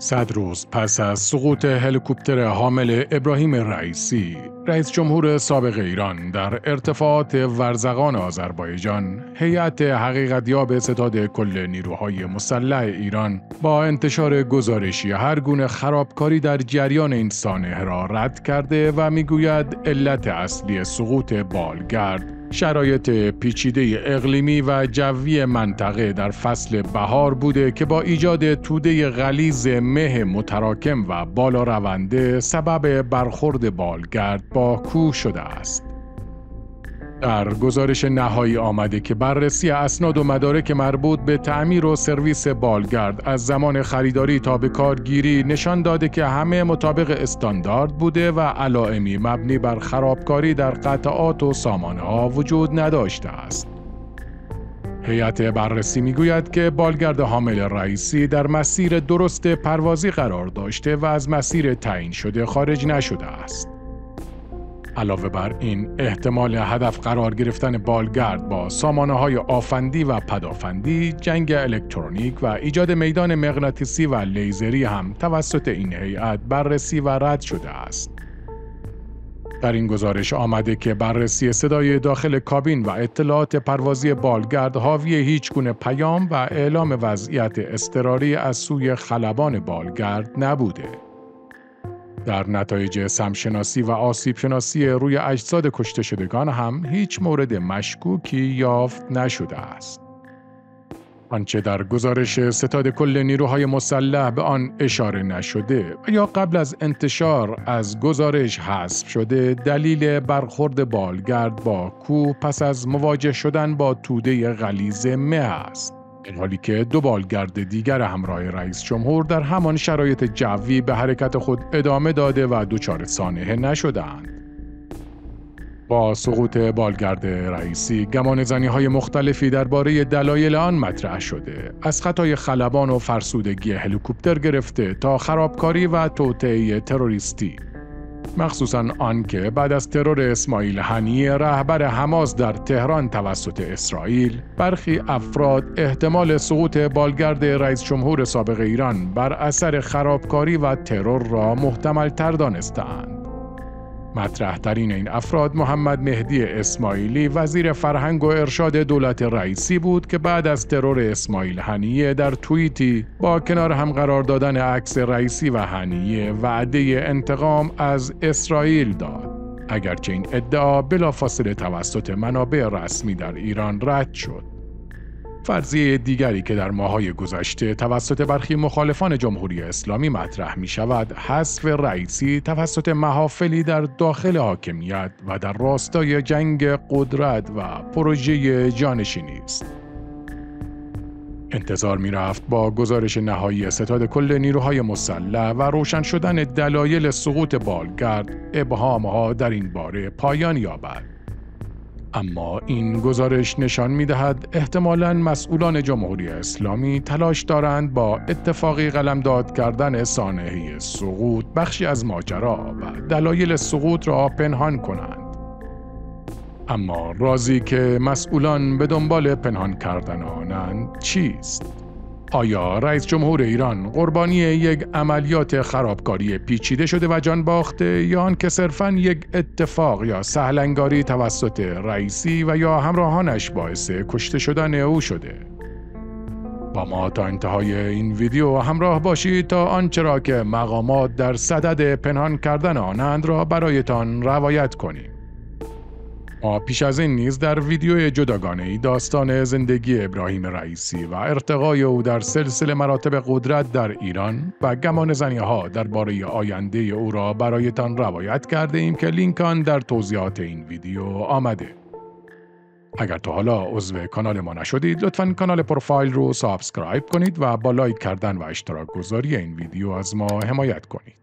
100 روز پس از سقوط هلیکوپتر حامل ابراهیم رئیسی، رئیس جمهور سابق ایران در ارتفاعات ورزقان آذربایجان، هیئت حقیقتیاب ستاد کل نیروهای مسلح ایران با انتشار گزارشی هر گونه خرابکاری در جریان این سانحه را رد کرده و میگوید علت اصلی سقوط بالگرد شرایط پیچیده اقلیمی و جوی منطقه در فصل بهار بوده که با ایجاد توده غلیظ مه متراکم و بالا رونده سبب برخورد بالگرد با کوه شده است. در گزارش نهایی آمده که بررسی اسناد و مدارک مربوط به تعمیر و سرویس بالگرد از زمان خریداری تا به کارگیری نشان داده که همه مطابق استاندارد بوده و علائمی مبنی بر خرابکاری در قطعات و سامانه‌ها وجود نداشته است. هیئت بررسی میگوید که بالگرد حامل رئیسی در مسیر درست پروازی قرار داشته و از مسیر تعیین شده خارج نشده است. علاوه بر این، احتمال هدف قرار گرفتن بالگرد با سامانه‌های آفندی و پدافندی، جنگ الکترونیک و ایجاد میدان مغناطیسی و لیزری هم توسط این هیئت بررسی و رد شده است. در این گزارش آمده که بررسی صدای داخل کابین و اطلاعات پروازی بالگرد حاوی هیچگونه پیام و اعلام وضعیت اضطراری از سوی خلبان بالگرد نبوده. در نتایج سمشناسی و آسیب شناسی روی اجساد کشته شدگان هم هیچ مورد مشکوکی یافت نشده است. آنچه در گزارش ستاد کل نیروهای مسلح به آن اشاره نشده و یا قبل از انتشار از گزارش حذف شده، دلیل برخورد بالگرد با کوه پس از مواجه شدن با توده غلیظ مه است. در حالی که دو بالگرد دیگر همراه رئیس جمهور در همان شرایط جوی به حرکت خود ادامه داده و دچار سانحه نشدند. با سقوط بالگرد رئیسی، گمانه‌زنی‌های مختلفی درباره دلایل آن مطرح شده، از خطای خلبان و فرسودگی هلیکوپتر گرفته تا خرابکاری و توطئه تروریستی. مخصوصاً آنکه بعد از ترور اسماعیل هنیه رهبر حماس در تهران توسط اسرائیل، برخی افراد احتمال سقوط بالگرد رئیس جمهور سابق ایران بر اثر خرابکاری و ترور را محتمل تر دانستند. مطرح ترین این افراد محمد مهدی اسماعیلی، وزیر فرهنگ و ارشاد دولت رئیسی بود که بعد از ترور اسماعیل هنیه در توییتی با کنار هم قرار دادن عکس رئیسی و هنیه وعده انتقام از اسرائیل داد، اگرچه این ادعا بلافاصله توسط منابع رسمی در ایران رد شد. فرضیه دیگری که در ماه‌های گذشته توسط برخی مخالفان جمهوری اسلامی مطرح می شود، حذف رئیسی توسط محافلی در داخل حاکمیت و در راستای جنگ قدرت و پروژه جانشینی است. انتظار می رفت با گزارش نهایی ستاد کل نیروهای مسلح و روشن شدن دلایل سقوط بالگرد، ابهام‌ها در این باره پایان یابد. اما این گزارش نشان می‌دهد احتمالاً مسئولان جمهوری اسلامی تلاش دارند با اتفاقی قلمداد کردن سانحه سقوط بخشی از ماجرا و دلایل سقوط را پنهان کنند. اما رازی که مسئولان به دنبال پنهان کردن آنند چیست؟ آیا رئیس جمهور ایران قربانی یک عملیات خرابکاری پیچیده شده و جان باخته، یا آنکه صرفاً یک اتفاق یا سهلنگاری توسط رئیسی و یا همراهانش باعث کشته شدن او شده؟ با ما تا انتهای این ویدیو همراه باشید تا آنچه را که مقامات در صدد پنهان کردن آنند را برایتان روایت کنیم. ما پیش از این نیز در ویدیوی جداگانه‌ای داستان زندگی ابراهیم رئیسی و ارتقای او در سلسله مراتب قدرت در ایران و گمانه‌زنی‌ها درباره آینده او را برایتان روایت کرده ایم که لینک آن در توضیحات این ویدیو آمده. اگر تا حالا عضو کانال ما نشدید، لطفاً کانال پروفایل رو سابسکرایب کنید و با لایک کردن و اشتراک گذاری این ویدیو از ما حمایت کنید.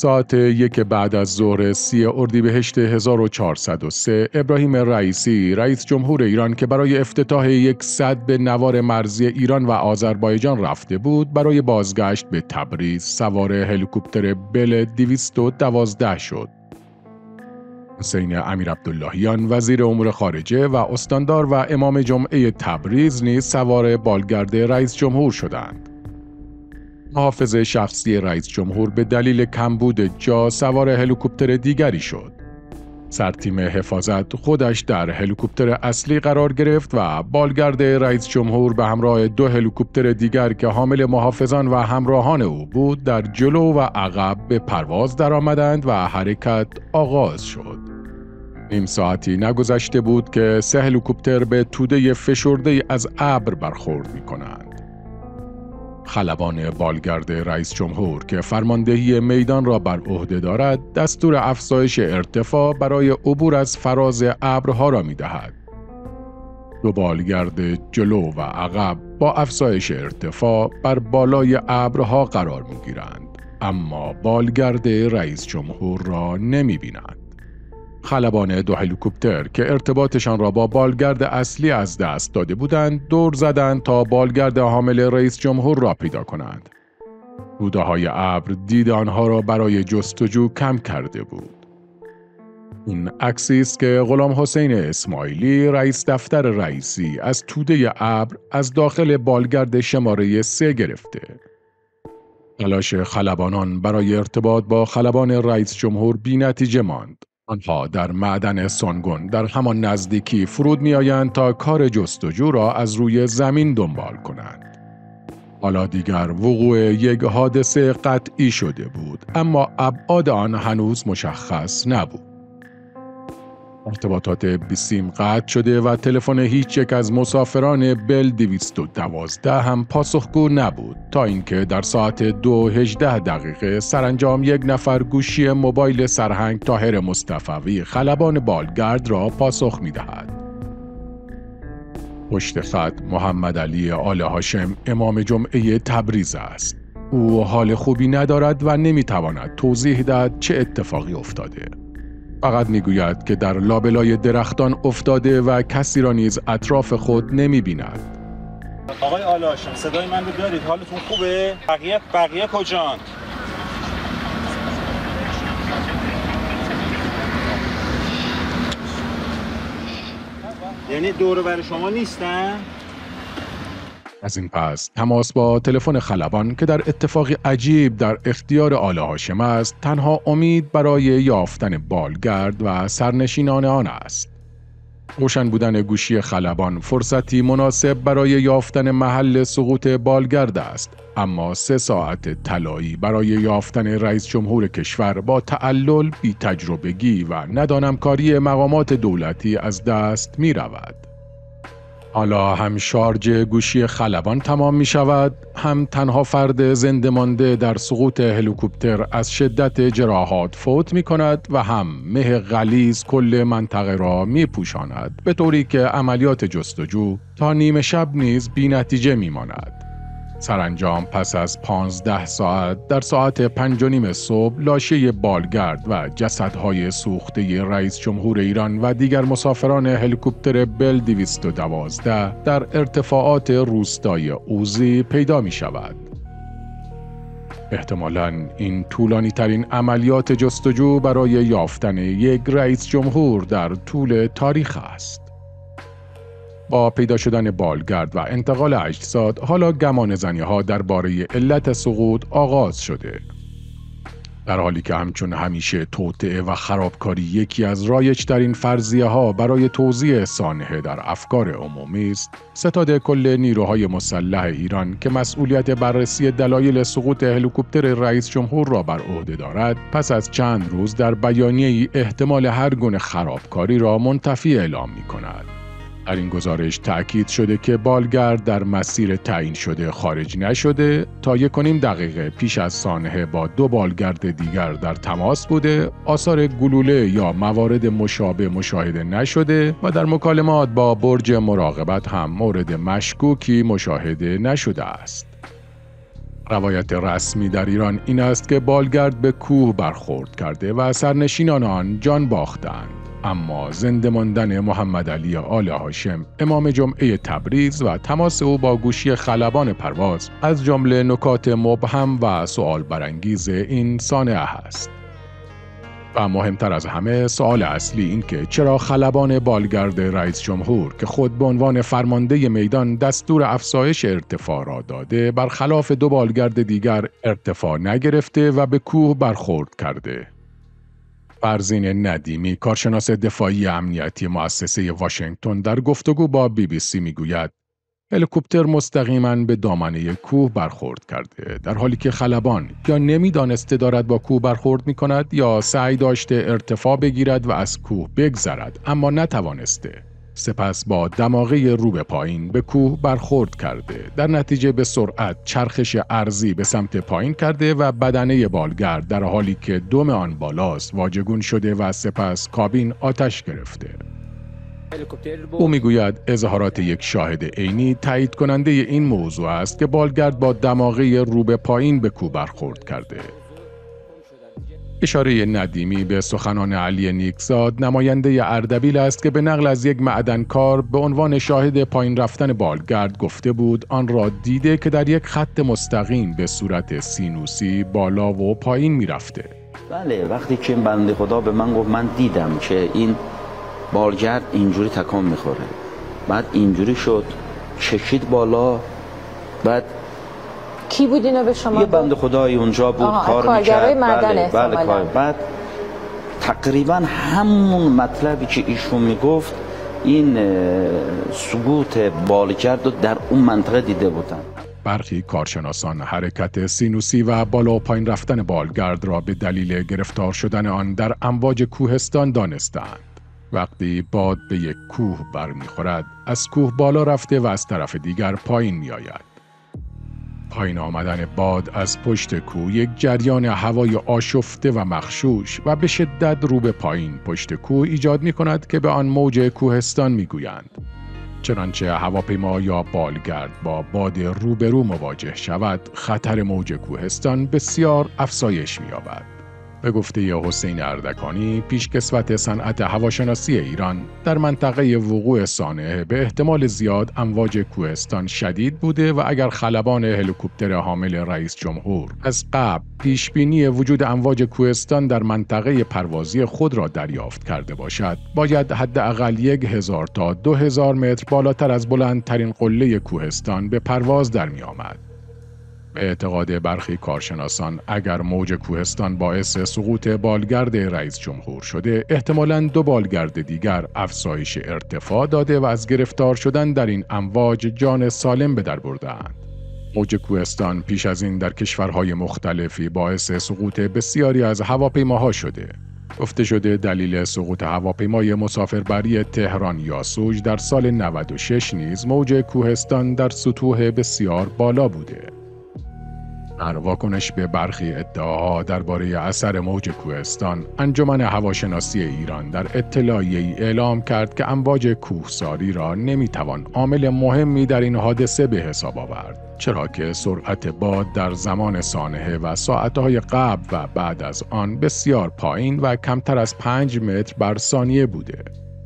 ساعت 1 بعد از ظهر 30 اردیبهشت 1403 ابراهیم رئیسی رئیس جمهور ایران که برای افتتاح یک سد به نوار مرزی ایران و آذربایجان رفته بود برای بازگشت به تبریز سوار هلیکوپتر بل 212 شد. حسین امیرعبداللهیان وزیر امور خارجه و استاندار و امام جمعه تبریز نیز سوار بالگرد رئیس جمهور شدند. محافظ شخصی رئیس جمهور به دلیل کمبود جا سوار هلیکوپتر دیگری شد. سرتیم حفاظت خودش در هلیکوپتر اصلی قرار گرفت و بالگرد رئیس جمهور به همراه 2 هلیکوپتر دیگر که حامل محافظان و همراهان او بود در جلو و عقب به پرواز درآمدند و حرکت آغاز شد. نیم ساعتی نگذشته بود که 3 هلیکوپتر به توده فشرده از ابر برخورد می‌کنند. خلبان بالگرد رئیس جمهور که فرماندهی میدان را بر عهده دارد، دستور افزایش ارتفاع برای عبور از فراز ابرها را می‌دهد. 2 بالگرد جلو و عقب با افزایش ارتفاع بر بالای ابرها قرار می‌گیرند، اما بالگرد رئیس جمهور را نمی‌بینند. خلبان 2 هلیکوپتر که ارتباطشان را با بالگرد اصلی از دست داده بودند، دور زدند تا بالگرد حامل رئیس جمهور را پیدا کنند. روده‌های ابر دید آنها را برای جستجو کم کرده بود. این عکسی است که غلام حسین اسماعیلی رئیس دفتر رئیسی از توده ابر از داخل بالگرد شماره 3 گرفته. تلاش خلبانان برای ارتباط با خلبان رئیس جمهور بی‌نتیجه ماند. آنها در معدن سانگون در همان نزدیکی فرود می‌آیند تا کار جستجو را از روی زمین دنبال کنند. حالا دیگر وقوع یک حادثه قطعی شده بود، اما ابعاد آن هنوز مشخص نبود. ارتباطات بیسیم قطع شده و تلفن هیچ یک از مسافران بل 212 هم پاسخگو نبود تا اینکه در ساعت 2:18 سرانجام یک نفر گوشی موبایل سرهنگ طاهر مصطفوی خلبان بالگرد را پاسخ می‌دهد. پشت خط محمد علی آل هاشم امام جمعه تبریز است. او حال خوبی ندارد و نمی‌تواند توضیح دهد چه اتفاقی افتاده. فقط میگوید که در لابلای درختان افتاده و کسی را نیز اطراف خود نمی‌بیند. آقای آل هاشم صدای من رو دارید؟ حالتون خوبه؟ بقیه کجان؟ یعنی دور و بر شما نیستن؟ از این پس تماس با تلفن خلبان که در اتفاقی عجیب در اختیار آل هاشم است، تنها امید برای یافتن بالگرد و سرنشینان آن است. روشن بودن گوشی خلبان فرصتی مناسب برای یافتن محل سقوط بالگرد است، اما 3 ساعت طلایی برای یافتن رئیس جمهور کشور با تعلل، بی‌تجربگی و ندانمکاری مقامات دولتی از دست می رود. حالا هم شارژ گوشی خلبان تمام می شود، هم تنها فرد زنده مانده در سقوط هلیکوپتر از شدت جراحات فوت می کند و هم مه غلیظ کل منطقه را می پوشاند، به طوری که عملیات جستجو تا نیمه شب نیز بی نتیجه می ماند. سرانجام پس از 15 ساعت در ساعت 5:30 صبح لاشه بالگرد و جسدهای سوخته رئیس جمهور ایران و دیگر مسافران هلیکوپتر بل 212 در ارتفاعات روستای اوزی پیدا می شود. احتمالاً این طولانی ترین عملیات جستجو برای یافتن یک رئیس جمهور در طول تاریخ است. با پیدا شدن بالگرد و انتقال اجساد، حالا گمانه‌زنی‌ها درباره علت سقوط آغاز شده. در حالی که همچون همیشه توطئه و خرابکاری یکی از رایج‌ترین فرضیه‌ها برای توزیع سانحه در افکار عمومی است، ستاد کل نیروهای مسلح ایران که مسئولیت بررسی دلایل سقوط هلیکوپتر رئیس جمهور را بر عهده دارد، پس از چند روز در بیانیه‌ای احتمال هر گونه خرابکاری را منتفی اعلام می‌کند. در این گزارش تأکید شده که بالگرد در مسیر تعیین شده خارج نشده، تا 1.5 دقیقه پیش از سانحه با 2 بالگرد دیگر در تماس بوده، آثار گلوله یا موارد مشابه مشاهده نشده و در مکالمات با برج مراقبت هم مورد مشکوکی مشاهده نشده است. روایت رسمی در ایران این است که بالگرد به کوه برخورد کرده و سرنشینان آن جان باختند. اما زنده ماندن محمد علی آل هاشم امام جمعه تبریز و تماس او با گوشی خلبان پرواز از جمله نکات مبهم و سوال برانگیز این صانعه است. و مهمتر از همه سوال اصلی این که چرا خلبان بالگرد رئیس جمهور که خود به عنوان فرمانده میدان دستور افزایش ارتفاع را داده برخلاف دو بالگرد دیگر ارتفاع نگرفته و به کوه برخورد کرده. فرزین ندیمی کارشناس دفاعی امنیتی مؤسسه واشنگتن در گفتگو با BBC میگوید هلیکوپتر مستقیما به دامنه کوه برخورد کرده در حالی که خلبان یا نمیدانسته دارد با کوه برخورد می‌کند یا سعی داشته ارتفاع بگیرد و از کوه بگذرد اما نتوانسته. سپس با دماغه رو به پایین به کوه برخورد کرده. در نتیجه به سرعت چرخش ارضی به سمت پایین کرده و بدنه بالگرد در حالی که دم آن بالاست واژگون شده و سپس کابین آتش گرفته. او میگوید اظهارات یک شاهد عینی تایید کننده این موضوع است که بالگرد با دماغه رو به پایین به کوه برخورد کرده. اشاره ندیمی به سخنان علی نیکزاد نماینده اردبیل است که به نقل از یک معدنکار به عنوان شاهد پایین رفتن بالگرد گفته بود آن را دیده که در یک خط مستقیم به صورت سینوسی بالا و پایین میرفته. بله، وقتی که بنده خدا به من گفت من دیدم که این بالگرد اینجوری تکان میخوره، بعد اینجوری شد کشید بالا، بعد کی بود اینو به شما؟ یه بنده خدایی اونجا بود کار میکرد. بله، بعد تقریبا همون مطلبی که ایشون میگفت این سقوط بالگرد رو در اون منطقه دیده بودن. برخی کارشناسان حرکت سینوسی و بالا و پایین رفتن بالگرد را به دلیل گرفتار شدن آن در امواج کوهستان دانستند. وقتی باد به یک کوه برمیخورد، از کوه بالا رفته و از طرف دیگر پایین میآید. پایین آمدن باد از پشت کوه یک جریان هوای آشفته و مخشوش و به شدت رو به پایین پشت کوه ایجاد می کند که به آن موج کوهستان می گویند. چنانچه هواپیما یا بالگرد با باد روبرو مواجه شود، خطر موج کوهستان بسیار افزایش می یابد. به گفته حسین اردکانی، پیشکسوت صنعت هواشناسی ایران، در منطقه وقوع صانعه به احتمال زیاد امواج کوهستان شدید بوده و اگر خلبان هلیکوپتر حامل رئیس جمهور از قبل پیشبینی وجود امواج کوهستان در منطقه پروازی خود را دریافت کرده باشد، باید حداقل 1000 تا 2000 متر بالاتر از بلندترین قله کوهستان به پرواز در می آمد. به اعتقاد برخی کارشناسان اگر موج کوهستان باعث سقوط بالگرد رئیس جمهور شده، احتمالاً دو بالگرد دیگر افزایش ارتفاع داده و از گرفتار شدن در این امواج جان سالم به در برده‌اند. موج کوهستان پیش از این در کشورهای مختلفی باعث سقوط بسیاری از هواپیماها شده. گفته شده دلیل سقوط هواپیمای مسافربری تهران یاسوج در سال 96 نیز موج کوهستان در سطوح بسیار بالا بوده. در واکنش به برخی ادعاها درباره اثر موج کوهستان، انجمن هواشناسی ایران در اطلاعیه‌ای اعلام کرد که امواج کوهساری را نمیتوان عامل مهمی در این حادثه به حساب آورد، چرا که سرعت باد در زمان صانعه و ساعتهای قبل و بعد از آن بسیار پایین و کمتر از 5 متر بر ثانیه بوده.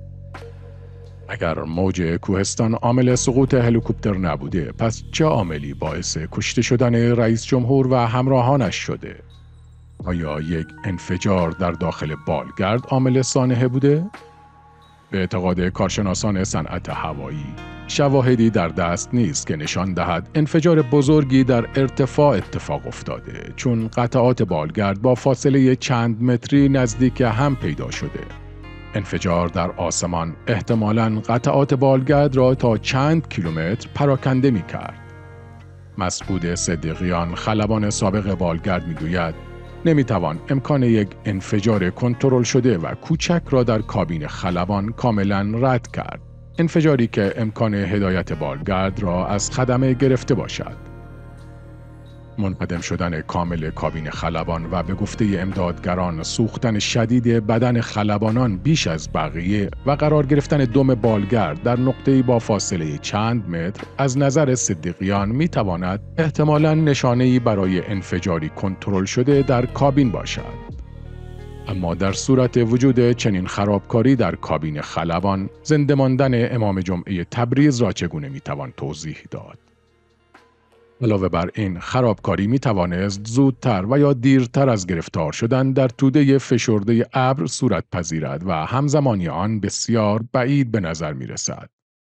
اگر موج کوهستان عامل سقوط هلیکوپتر نبوده، پس چه عاملی باعث کشته شدن رئیس جمهور و همراهانش شده؟ آیا یک انفجار در داخل بالگرد عامل صانعه بوده؟ به اعتقاد کارشناسان صنعت هوایی، شواهدی در دست نیست که نشان دهد انفجار بزرگی در ارتفاع اتفاق افتاده، چون قطعات بالگرد با فاصله چند متری نزدیک هم پیدا شده. انفجار در آسمان احتمالاً قطعات بالگرد را تا چند کیلومتر پراکنده می کرد. مسعود صدیقیان، خلبان سابق بالگرد میگوید نمیتوان امکان یک انفجار کنترل شده و کوچک را در کابین خلبان کاملاً رد کرد. انفجاری که امکان هدایت بالگرد را از خدمه گرفته باشد. منهدم شدن کامل کابین خلبان و به گفته امدادگران سوختن شدید بدن خلبانان بیش از بقیه و قرار گرفتن دم بالگرد در نقطه‌ای با فاصله چند متر از نظر صدیقیان می‌تواند احتمالاً نشانه‌ای برای انفجاری کنترل شده در کابین باشد. اما در صورت وجود چنین خرابکاری در کابین خلبان، زنده ماندن امام جمعه تبریز را چگونه می‌توان توضیح داد؟ علاوه بر این، خرابکاری می توانست زودتر و یا دیرتر از گرفتار شدن در توده فشرده ابر صورت پذیرد و همزمانی آن بسیار بعید به نظر می رسد.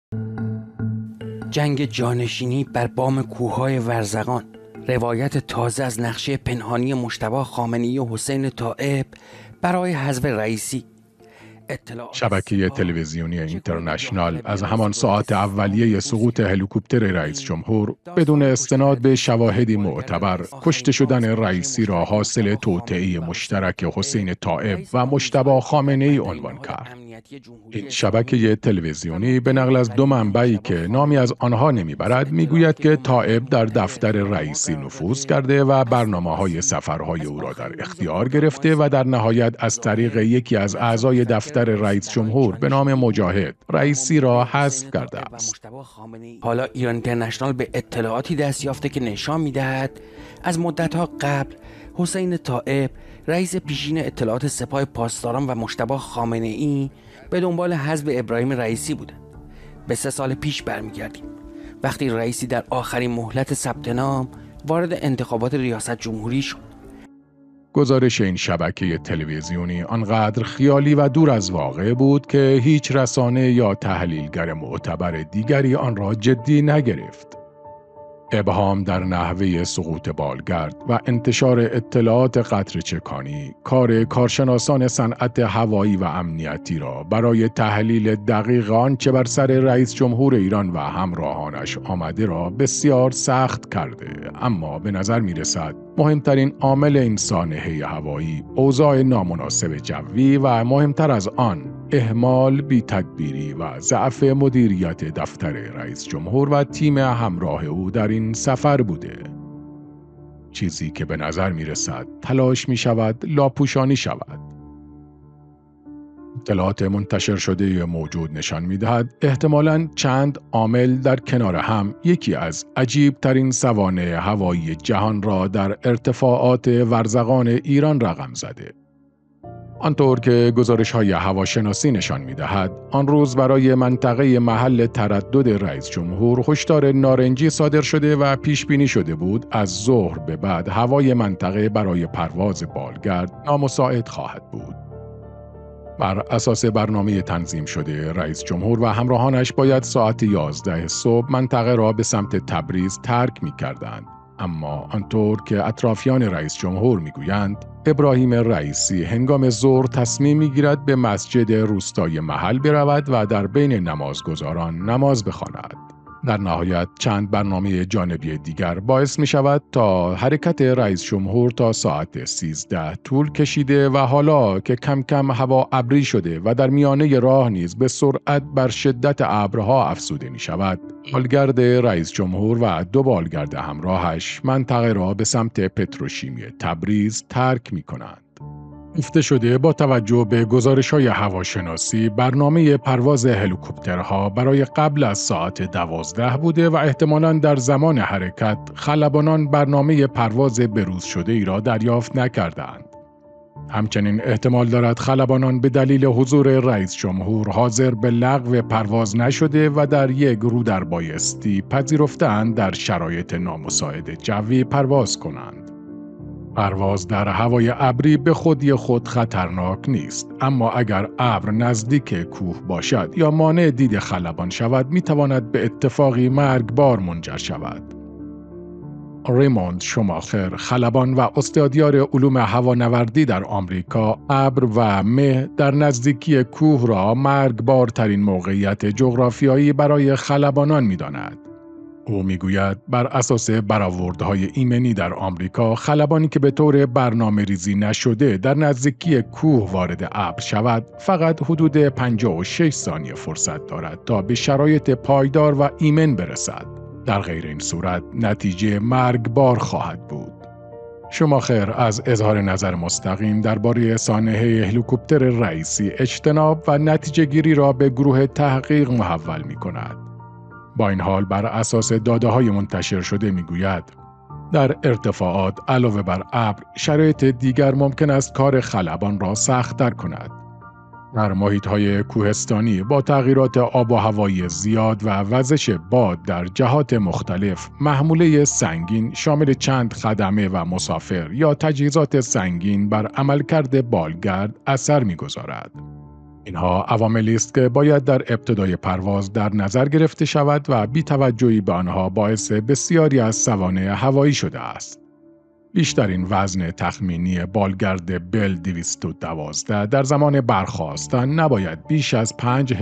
جنگ جانشینی بر بام کوههای ورزقان، روایت تازه از نقشه پنهانی مجتبی خامنه‌ای و حسین طائب برای حذف رئیسی. شبکه تلویزیونی اینترنشنال از همان ساعت اولیه سقوط هلیکوپتر رئیس جمهور بدون استناد به شواهدی معتبر کشته شدن رئیسی را حاصل توطئه مشترک حسین طائب و مجتبی خامنه‌ای عنوان کرد. این شبکه تلویزیونی به نقل از دو منبعی که نامی از آنها نمیبرد میگوید که طائب در دفتر رئیسی نفوذ کرده و برنامه‌های سفرهای او را در اختیار گرفته و در نهایت از طریق یکی از اعضای دفتر رئیس جمهور به نام مجاهد رئیسی را حذف کرده است. حالا ایران اینترنشنال به اطلاعاتی دست یافته که نشان می‌دهد از مدت‌ها قبل حسین طائب رئیس پیشین اطلاعات سپاه پاسداران و مجتبی خامنه‌ای به دنبال حذف ابراهیم رئیسی بودند. به 3 سال پیش برمیگردیم، وقتی رئیسی در آخرین مهلت ثبت نام وارد انتخابات ریاست جمهوری شد. گزارش این شبکه تلویزیونی آنقدر خیالی و دور از واقع بود که هیچ رسانه یا تحلیلگر معتبر دیگری آن را جدی نگرفت. ابهام در نحوه سقوط بالگرد و انتشار اطلاعات قطره‌چکانی کار کارشناسان صنعت هوایی و امنیتی را برای تحلیل دقیق آنچه بر سر رئیس جمهور ایران و همراهانش آمده را بسیار سخت کرده، اما به نظر می رسد مهمترین عامل این سانحه هوایی اوضاع نامناسب جوی و مهمتر از آن اهمال، بی‌تدبیری و ضعف مدیریت دفتر رئیس جمهور و تیم همراه او در این سفر بوده. چیزی که به نظر می رسد تلاش می شود لاپوشانی شود. اطلاعات منتشر شده موجود نشان می دهد احتمالاً چند عامل در کنار هم یکی از عجیب ترین سوانح هوایی جهان را در ارتفاعات ورزقان ایران رقم زده. آنطور که گزارش‌های هواشناسی نشان می‌دهد، آن روز برای منطقه محل تردد رئیس جمهور هشدار نارنجی صادر شده و پیش‌بینی شده بود از ظهر به بعد هوای منطقه برای پرواز بالگرد نامساعد خواهد بود. بر اساس برنامه تنظیم شده رئیس جمهور و همراهانش باید ساعت 11 صبح منطقه را به سمت تبریز ترک می‌کردند. اما آنطور که اطرافیان رئیس جمهور میگویند، ابراهیم رئیسی هنگام ظهر تصمیم میگیرد به مسجد روستای محل برود و در بین نمازگزاران نماز بخواند. در نهایت چند برنامه جانبی دیگر باعث می شود تا حرکت رئیس جمهور تا ساعت 13 طول کشیده و حالا که کم کم هوا ابری شده و در میانه راه نیز به سرعت بر شدت ابرها افزوده می شود، بالگرد رئیس جمهور و 2 بالگرد همراهش منطقه را به سمت پتروشیمی تبریز ترک می کنند. گفته شده با توجه به گزارش‌های هواشناسی برنامه پرواز هلیکوپترها برای قبل از ساعت 12 بوده و احتمالاً در زمان حرکت خلبانان برنامه پرواز بروز شده ای را دریافت نکردند. همچنین احتمال دارد خلبانان به دلیل حضور رئیس جمهور حاضر به لغو پرواز نشده و در یک رو در بایستی پذیرفتند در شرایط نامساعد جوی پرواز کنند. پرواز در هوای ابری به خودی خود خطرناک نیست، اما اگر ابر نزدیک کوه باشد یا مانع دید خلبان شود میتواند به اتفاقی مرگبار منجر شود. ریموند شوماخر، خلبان و استادیار علوم هوانوردی در آمریکا، ابر و مه در نزدیکی کوه را مرگبارترین موقعیت جغرافیایی برای خلبانان می‌داند. او میگوید بر اساس برآوردهای ایمنی در آمریکا، خلبانی که به طور برنامه‌ریزی نشده در نزدیکی کوه وارد ابر شود، فقط حدود 56 ثانیه فرصت دارد تا به شرایط پایدار و ایمن برسد. در غیر این صورت نتیجه مرگبار خواهد بود. شوماخر از اظهار نظر مستقیم درباره سانحه هلیکوپتر رئیسی اجتناب و نتیجه گیری را به گروه تحقیق محول می کند. با این حال بر اساس داده‌های منتشر شده می گوید در ارتفاعات علاوه بر ابر شرایط دیگر ممکن است کار خلبان را سخت‌تر کند. در محیط‌های کوهستانی با تغییرات آب و هوایی زیاد و وزش باد در جهات مختلف، محموله سنگین شامل چند خدمه و مسافر یا تجهیزات سنگین بر عملکرد بالگرد اثر می‌گذارد. اینها عواملی است که باید در ابتدای پرواز در نظر گرفته شود و بی‌توجهی به آنها باعث بسیاری از سوانح هوایی شده است. بیشترین وزن تخمینی بالگرد بل 212 در زمان برخاستن نباید بیش از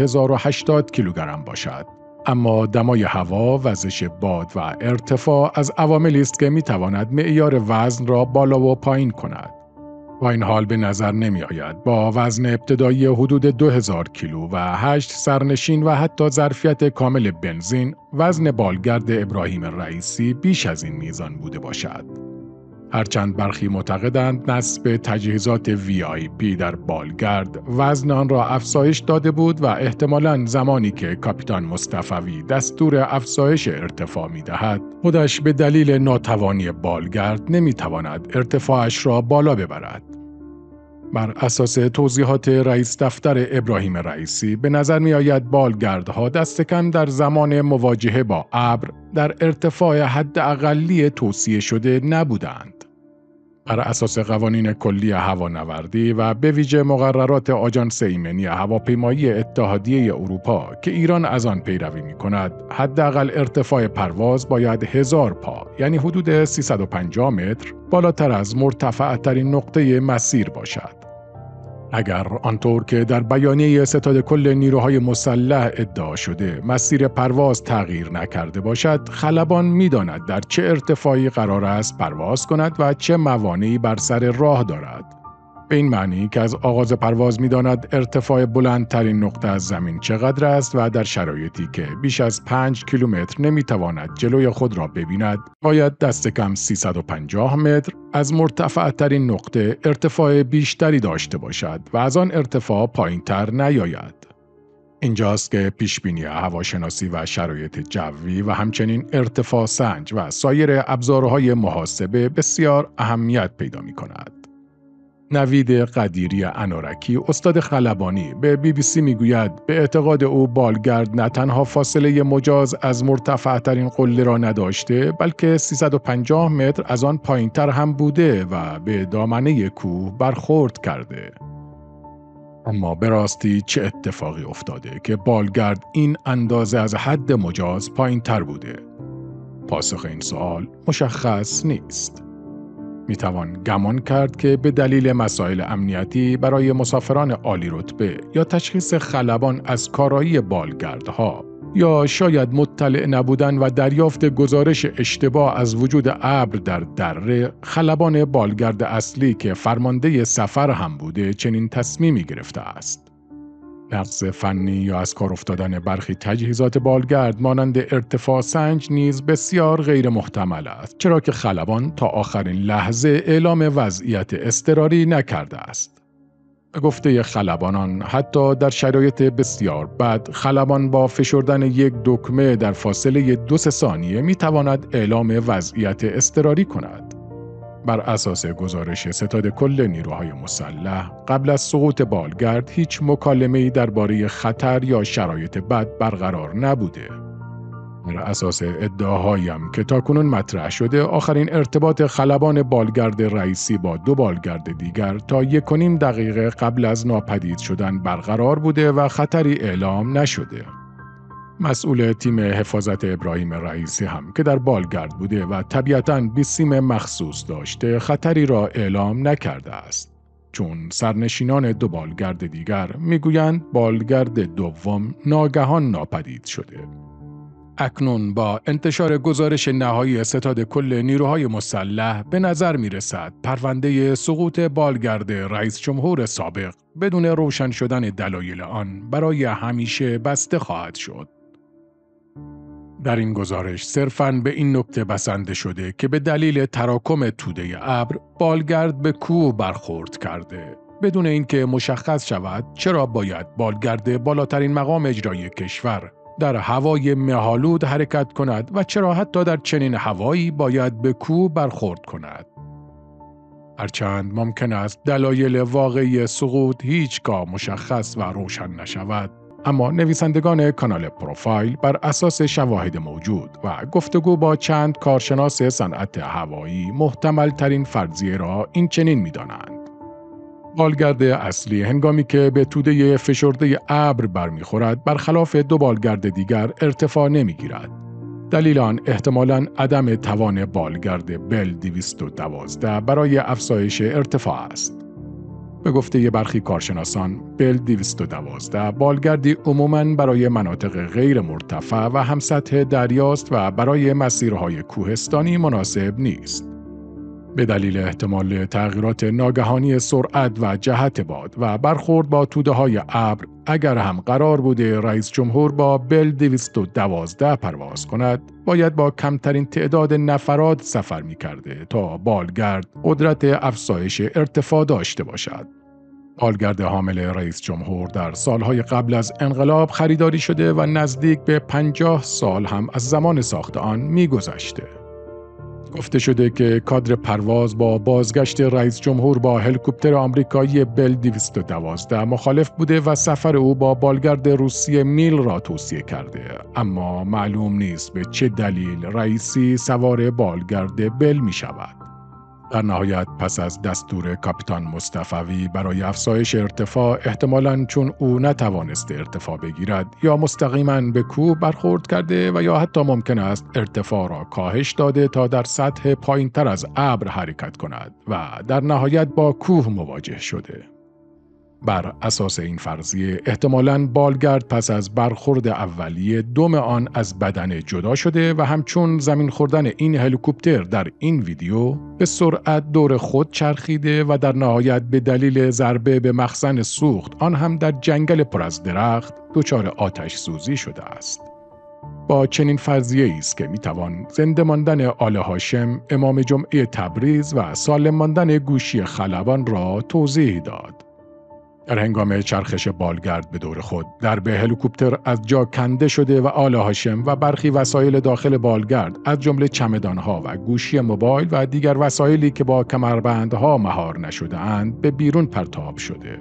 5080 کیلوگرم باشد. اما دمای هوا، وزش باد و ارتفاع از عواملی است که می‌تواند معیار وزن را بالا و پایین کند. با این حال به نظر نمی آید با وزن ابتدایی حدود 2000 کیلو و 8 سرنشین و حتی ظرفیت کامل بنزین، وزن بالگرد ابراهیم رئیسی بیش از این میزان بوده باشد. هرچند برخی معتقدند نصب تجهیزات VIP در بالگرد وزن آن را افزایش داده بود و احتمالاً زمانی که کاپیتان مصطفوی دستور افزایش ارتفاع می‌دهد، خودش به دلیل ناتوانی بالگرد نمی‌تواند ارتفاعش را بالا ببرد. بر اساس توضیحات رئیس دفتر ابراهیم رئیسی به نظر می‌آید بالگردها دست کم در زمان مواجهه با ابر در ارتفاع حداقلی توصیه شده نبودند. بر اساس قوانین کلی هوانوردی و به ویژه مقررات آژانس ایمنی هواپیمایی اتحادیه اروپا که ایران از آن پیروی می‌کند، حداقل ارتفاع پرواز باید 1000 پا، یعنی حدود 350 متر، بالاتر از مرتفع‌ترین نقطه مسیر باشد. اگر آنطور که در بیانیه ستاد کل نیروهای مسلح ادعا شده مسیر پرواز تغییر نکرده باشد، خلبان می‌داند در چه ارتفاعی قرار است پرواز کند و چه موانعی بر سر راه دارد. به این معنی که از آغاز پرواز می‌داند ارتفاع بلندترین نقطه از زمین چقدر است و در شرایطی که بیش از 5 کیلومتر نمی‌تواند جلوی خود را ببیند، باید دست کم 350 متر از مرتفع‌ترین نقطه ارتفاع بیشتری داشته باشد و از آن ارتفاع پایین‌تر نیاید. اینجاست که پیشبینی هواشناسی و شرایط جوی و همچنین ارتفاع سنج و سایر ابزارهای محاسبه بسیار اهمیت پیدا می‌کند. نوید قدیری انارکی، استاد خلبانی، به BBC میگوید به اعتقاد او بالگرد نه تنها فاصله مجاز از مرتفع‌ترین قله را نداشته، بلکه 350 متر از آن پایین‌تر هم بوده و به دامنه کوه برخورد کرده. اما به راستی چه اتفاقی افتاده که بالگرد این اندازه از حد مجاز پایین‌تر بوده؟ پاسخ این سوال مشخص نیست. میتوان گمان کرد که به دلیل مسائل امنیتی برای مسافران عالی رتبه یا تشخیص خلبان از کارایی بالگردها یا شاید مطلع نبودن و دریافت گزارش اشتباه از وجود ابر در دره، خلبان بالگرد اصلی که فرمانده سفر هم بوده چنین تصمیمی گرفته است. نقص فنی یا از کار افتادن برخی تجهیزات بالگرد مانند ارتفاع سنج نیز بسیار غیر محتمل است، چرا که خلبان تا آخرین لحظه اعلام وضعیت اضطراری نکرده است. به گفته خلبانان، حتی در شرایط بسیار بد، خلبان با فشردن یک دکمه در فاصله 2 ثانیه می تواند اعلام وضعیت اضطراری کند. بر اساس گزارش ستاد کل نیروهای مسلح، قبل از سقوط بالگرد هیچ مکالمه‌ای درباره خطر یا شرایط بد برقرار نبوده. بر اساس ادعاهایم که تاکنون مطرح شده، آخرین ارتباط خلبان بالگرد رئیسی با 2 بالگرد دیگر تا 1.5 دقیقه قبل از ناپدید شدن برقرار بوده و خطری اعلام نشده. مسئول تیم حفاظت ابراهیم رئیسی هم که در بالگرد بوده و طبیعتاً بیسیم مخصوص داشته، خطری را اعلام نکرده است. چون سرنشینان 2 بالگرد دیگر میگویند بالگرد دوم ناگهان ناپدید شده. اکنون با انتشار گزارش نهایی ستاد کل نیروهای مسلح به نظر می رسد پرونده سقوط بالگرد رئیس جمهور سابق بدون روشن شدن دلایل آن برای همیشه بسته خواهد شد. در این گزارش صرفاً به این نکته بسنده شده که به دلیل تراکم توده ابر بالگرد به کوه برخورد کرده، بدون اینکه مشخص شود چرا باید بالگرد بالاترین مقام اجرایی کشور در هوای مه‌آلود حرکت کند و چرا حتی در چنین هوایی باید به کوه برخورد کند. هرچند ممکن است دلایل واقعی سقوط هیچگاه مشخص و روشن نشود، اما نویسندگان کانال پروفایل بر اساس شواهد موجود و گفتگو با چند کارشناس صنعت هوایی محتمل ترین فرضیه را این چنین می دانند. بالگرد اصلی هنگامی که به توده فشرده ابر برمیخورد برخلاف دو بالگرد دیگر ارتفاع نمیگیرد. دلیل آن احتمالاً عدم توان بالگرد بل 212 برای افزایش ارتفاع است. به گفته برخی کارشناسان، بل 212 بالگردی عموماً برای مناطق غیر مرتفع و همسطح دریاست و برای مسیرهای کوهستانی مناسب نیست. به دلیل احتمال تغییرات ناگهانی سرعت و جهت باد و برخورد با توده‌های ابر، اگر هم قرار بوده رئیس جمهور با بل 212 پرواز کند، باید با کمترین تعداد نفرات سفر می‌کرده تا بالگرد قدرت افزایش ارتفاع داشته باشد. بالگرد حامل رئیس جمهور در سالهای قبل از انقلاب خریداری شده و نزدیک به 50 سال هم از زمان ساخت آن می‌گذشته. گفته شده که کادر پرواز با بازگشت رئیس جمهور با هلیکوپتر آمریکایی بل 212 مخالف بوده و سفر او با بالگرد روسی میل را توصیه کرده، اما معلوم نیست به چه دلیل رئیسی سوار بالگرد بل می شود. در نهایت پس از دستور کاپیتان مصطفوی برای افزایش ارتفاع، احتمالاً چون او نتوانسته ارتفاع بگیرد یا مستقیماً به کوه برخورد کرده و یا حتی ممکن است ارتفاع را کاهش داده تا در سطح پایین‌تر از ابر حرکت کند و در نهایت با کوه مواجه شده. بر اساس این فرضیه احتمالاً بالگرد پس از برخورد اولیه دم آن از بدن جدا شده و همچون زمین خوردن این هلیکوپتر در این ویدیو به سرعت دور خود چرخیده و در نهایت به دلیل ضربه به مخزن سوخت، آن هم در جنگل پر از درخت، دچار آتش سوزی شده است. با چنین فرضیه‌ای است که میتوان زنده ماندن آل هاشم امام جمعه تبریز و سالم ماندن گوشی خلبان را توضیح داد. در هنگام چرخش بالگرد به دور خود، درب هلیکوپتر از جا کنده شده و آل هاشم و برخی وسایل داخل بالگرد از جمله چمدانها و گوشی موبایل و دیگر وسایلی که با کمربندها مهار نشده اند به بیرون پرتاب شده.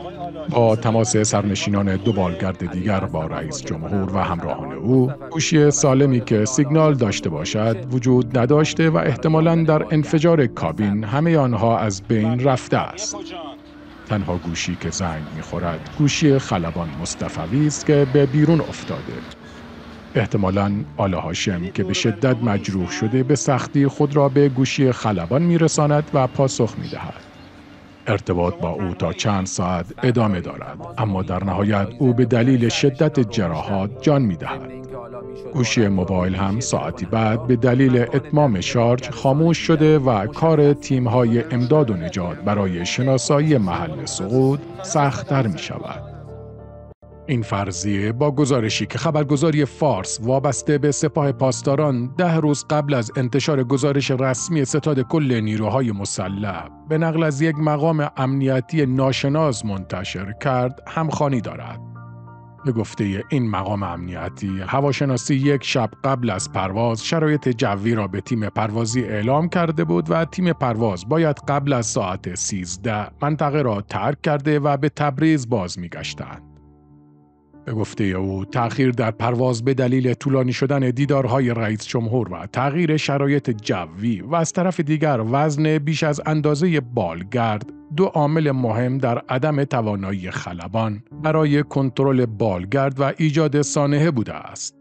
با تماس سرنشینان دو بالگرد دیگر با رئیس جمهور و همراهان او، گوشی سالمی که سیگنال داشته باشد وجود نداشته و احتمالاً در انفجار کابین همه آنها از بین رفته است. تنها گوشی که زنگ می‌خورد گوشی خلبان مصطفوی است که به بیرون افتاده. احتمالاً آل هاشم که به شدت مجروح شده به سختی خود را به گوشی خلبان می‌رساند و پاسخ می‌دهد. ارتباط با او تا چند ساعت ادامه دارد، اما در نهایت او به دلیل شدت جراحات جان می‌دهد. گوشی موبایل هم ساعتی بعد به دلیل اتمام شارژ خاموش شده و کار تیم‌های امداد و نجات برای شناسایی محل سقوط سخت‌تر می‌شود. این فرضیه با گزارشی که خبرگزاری فارس وابسته به سپاه پاسداران 10 روز قبل از انتشار گزارش رسمی ستاد کل نیروهای مسلح به نقل از یک مقام امنیتی ناشناس منتشر کرد همخوانی دارد. به گفته این مقام امنیتی، هواشناسی یک شب قبل از پرواز شرایط جوی را به تیم پروازی اعلام کرده بود و تیم پرواز باید قبل از ساعت 13 منطقه را ترک کرده و به تبریز باز می‌گشتند. به گفته او، تأخیر در پرواز به دلیل طولانی شدن دیدارهای رئیس جمهور و تغییر شرایط جوی و از طرف دیگر وزن بیش از اندازه بالگرد دو عامل مهم در عدم توانایی خلبان برای کنترل بالگرد و ایجاد سانحه بوده است.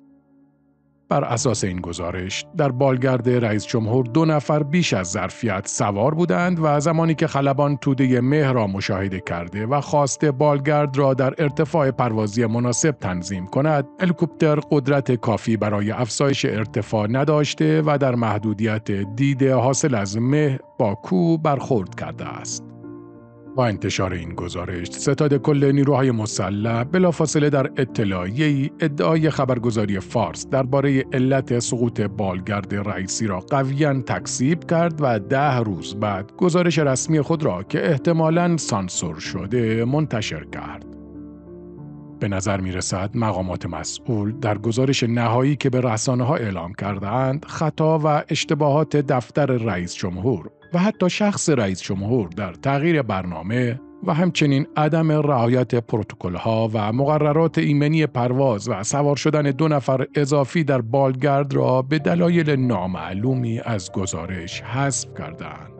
بر اساس این گزارش، در بالگرد رئیس جمهور 2 نفر بیش از ظرفیت سوار بودند و زمانی که خلبان توده مه را مشاهده کرده و خواسته بالگرد را در ارتفاع پروازی مناسب تنظیم کند، هلیکوپتر قدرت کافی برای افزایش ارتفاع نداشته و در محدودیت دید حاصل از مه با کوه برخورد کرده است. با انتشار این گزارش، ستاد کل نیروهای مسلح بلافاصله در اطلاعیه‌ای ادعای خبرگزاری فارس درباره علت سقوط بالگرد رئیسی را قویاً تکذیب کرد و 10 روز بعد گزارش رسمی خود را که احتمالاً سانسور شده منتشر کرد. به نظر می رسد مقامات مسئول در گزارش نهایی که به رسانه‌ها اعلام کردند، خطا و اشتباهات دفتر رئیس جمهور و حتی شخص رئیس جمهور در تغییر برنامه و همچنین عدم رعایت پروتکل‌ها و مقررات ایمنی پرواز و سوار شدن 2 نفر اضافی در بالگرد را به دلایل نامعلومی از گزارش حذف کردند.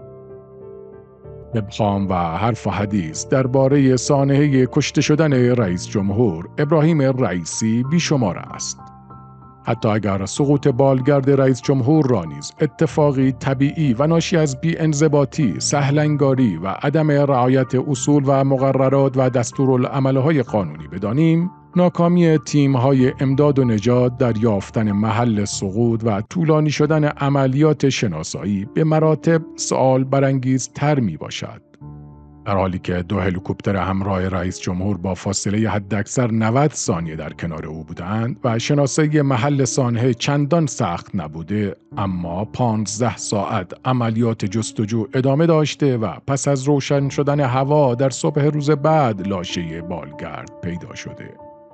ابهام و حرف و حدیث درباره سانحه کشته شدن رئیس جمهور ابراهیم رئیسی بیشمار است. حتی اگر سقوط بالگرد رئیس جمهور را نیز اتفاقی طبیعی و ناشی از بی‌انضباطی، سهلنگاری و عدم رعایت اصول و مقررات و دستورالعمل‌های قانونی بدانیم، ناکامی تیم‌های امداد و نجات در یافتن محل سقوط و طولانی شدن عملیات شناسایی به مراتب سوال برانگیزتر میباشد. در حالی که 2 هلیکوپتر همراه رئیس جمهور با فاصله حداکثر 90 ثانیه در کنار او بودند و شناسایی محل سانحه چندان سخت نبوده، اما 15 ساعت عملیات جستجو ادامه داشته و پس از روشن شدن هوا در صبح روز بعد لاشه بالگرد پیدا شده.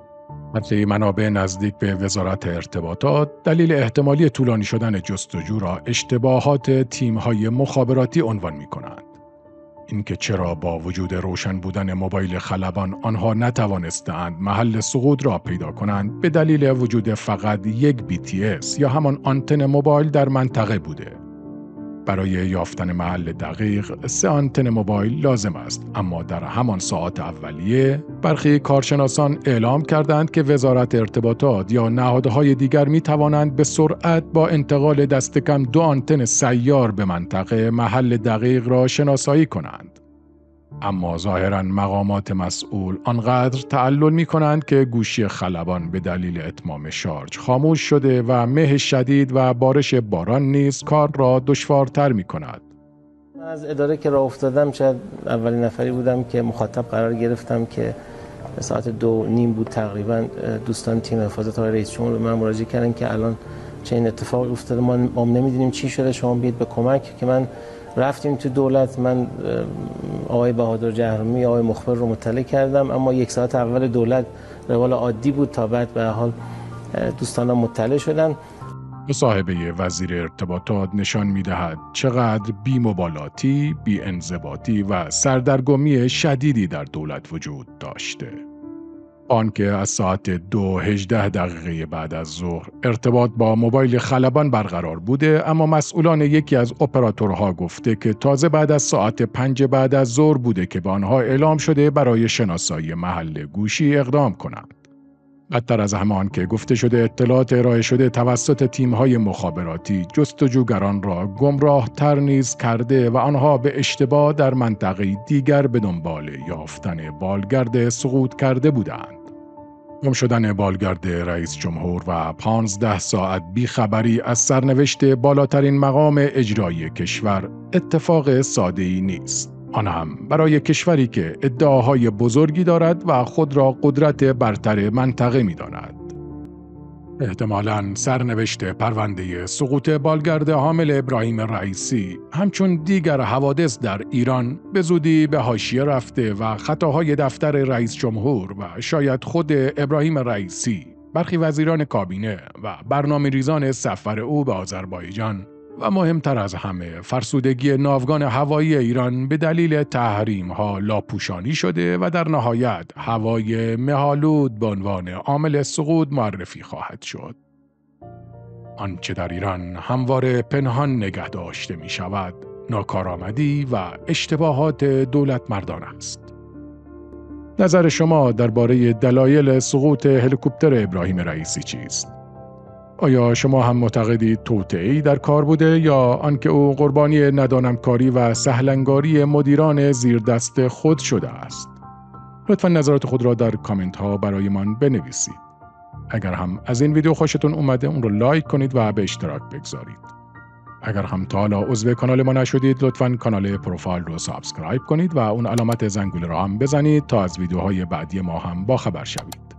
حتی منابع نزدیک به وزارت ارتباطات دلیل احتمالی طولانی شدن جستجو را اشتباهات تیم‌های مخابراتی عنوان می‌کنند. اینکه چرا با وجود روشن بودن موبایل خلبان آنها نتوانستند محل سقوط را پیدا کنند به دلیل وجود فقط یک BTS یا همان آنتن موبایل در منطقه بوده. برای یافتن محل دقیق 3 آنتن موبایل لازم است، اما در همان ساعات اولیه برخی کارشناسان اعلام کردند که وزارت ارتباطات یا نهادهای دیگر می توانند به سرعت با انتقال دست کم 2 آنتن سیار به منطقه محل دقیق را شناسایی کنند. اما ظاهراً مقامات مسئول آنقدر تعلل می کنند که گوشی خلبان به دلیل اتمام شارژ خاموش شده و مه شدید و بارش باران نیز کار را دشوارتر می کند. من از اداره که راه افتادم شاید اولین نفری بودم که مخاطب قرار گرفتم که ساعت 2:30 بود تقریبا دوستان تیم حفاظت آقای رئیس جمهور به من مراجعه کردن که الان چه این اتفاقی افتاده، ما نمیدونیم چی شده، شما بیاید به کمک. که من رفتیم تو دولت، من آقای بهادر جهرمی، آقای مخبر رو مطلع کردم، اما 1 ساعت اول دولت روال عادی بود تا بعد به حال دوستانم مطلع شدن. مصاحبه وزیر ارتباطات نشان می‌دهد چقدر بی‌مبالاتی، بی‌انضباطی و سردرگمی شدیدی در دولت وجود داشته. آنکه از ساعت 2:18 بعد از ظهر ارتباط با موبایل خلبان برقرار بوده، اما مسئولان یکی از اپراتورها گفته که تازه بعد از ساعت 5 بعد از ظهر بوده که به آنها اعلام شده برای شناسایی محل گوشی اقدام کنند. بدتر از همان که گفته شده اطلاعات ارائه شده توسط تیم‌های مخابراتی جستجوگران را گمراه تر نیز کرده و آنها به اشتباه در منطقه دیگر به دنبال یافتن بالگرد سقوط کرده بودند. گم شدن بالگرد رئیس جمهور و 15 ساعت بیخبری از سرنوشت بالاترین مقام اجرایی کشور اتفاق ساده‌ای نیست. آن هم برای کشوری که ادعاهای بزرگی دارد و خود را قدرت برتر منطقه می‌داند. احتمالاً سرنوشت پرونده سقوط بالگرد حامل ابراهیم رئیسی همچون دیگر حوادث در ایران به زودی به حاشیه رفته و خطاهای دفتر رئیس جمهور و شاید خود ابراهیم رئیسی، برخی وزیران کابینه و برنامه‌ریزان سفر او به آذربایجان و مهمتر از همه فرسودگی ناوگان هوایی ایران به دلیل تحریم‌ها لاپوشانی شده و در نهایت هوای مه‌آلود به عنوان عامل سقوط معرفی خواهد شد. آنچه در ایران همواره پنهان نگه داشته می شود، ناکارآمدی و اشتباهات دولت مردان است. نظر شما درباره دلایل سقوط هلیکوپتر ابراهیم رئیسی چیست؟ آیا شما هم معتقدید توطئه‌ای در کار بوده یا آنکه او قربانی ندانمکاری و سهلنگاری مدیران زیردست خود شده است؟ لطفاً نظرات خود را در کامنت ها برای من بنویسید. اگر هم از این ویدیو خوشتون اومده اون رو لایک کنید و به اشتراک بگذارید. اگر هم تا حالا عضو کانال ما نشدید لطفاً کانال پروفایل رو سابسکرایب کنید و اون علامت زنگوله رو هم بزنید تا از ویدیوهای بعدی ما هم باخبر شوید.